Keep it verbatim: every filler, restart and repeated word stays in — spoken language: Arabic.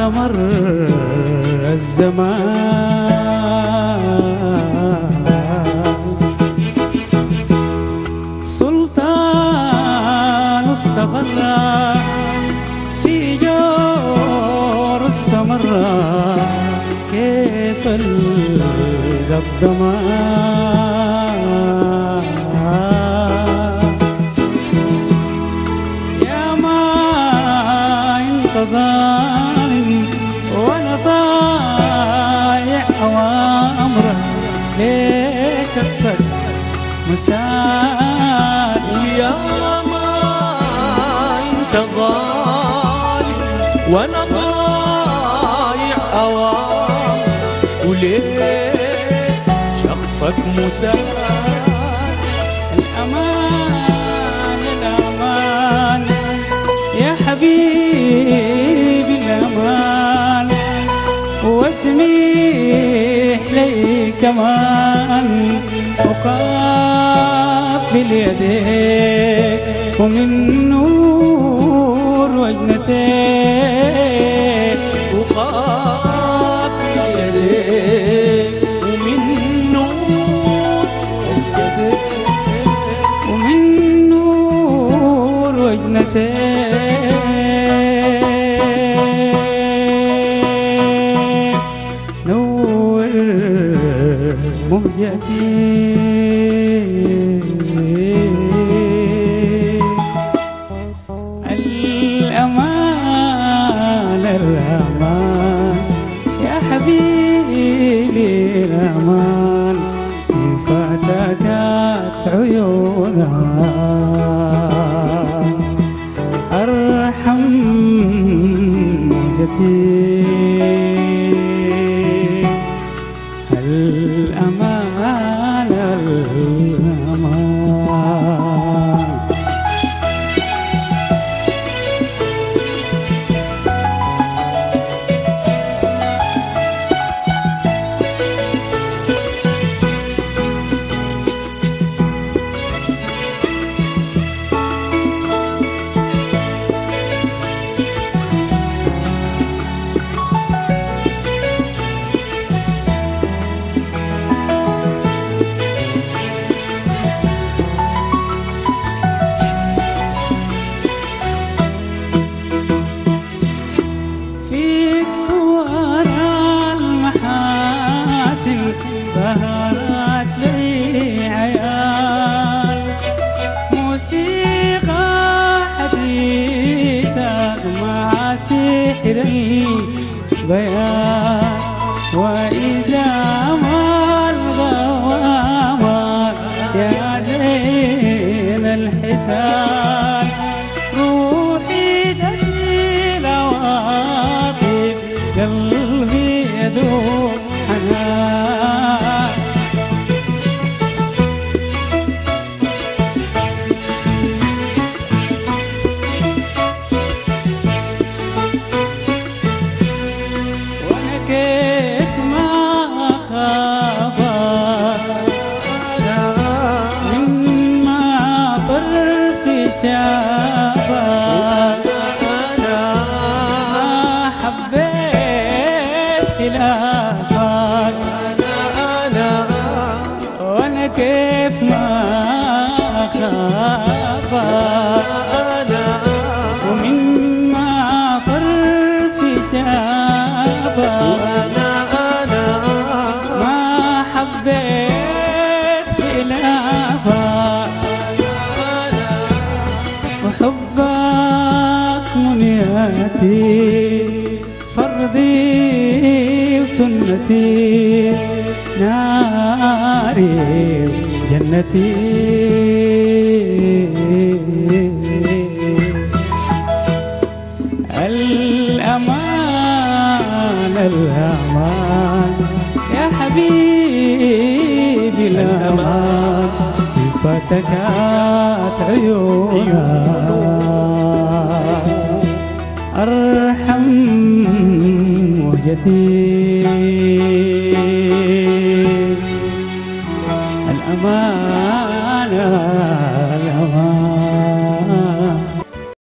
على مر الزمان سلطان استقر في جور استمر كيف القدمان يا ما انت ظالم وانا طايع اوامرك ليش اخسر مسار يا ما انت ظالم وانا ضايع اوام وليه شخصك مسار الامان الامان يا حبيبي الامان واسمح لي كمان أقبل يديك ومن نور وجنتيك أقبل يديك ومن نور وجنتيك ومن نور وجنتيك نور مهجتي الأمان الأمان يا حبيبي الأمان فتكات عيونها أرحم موجتي الأمان الأمان سهرت لي عيال موسيقى حديثة مع سحر البيان وإذا ما الغوامات يا زين الحسان روحي تسيل عواطف قلبي يذوب حنان وانا كيف ما خابت من ما طرفي شابت ما حبيت خلافك وانا كيف ما خابت ومن ما طرفي شابت ما حبيت خلافك وحبك منياتي فرضي وسنتي ناري جنتي الأمان الأمان يا حبيبي الأمان فتكات عيونها أرحم وجدي الأمانة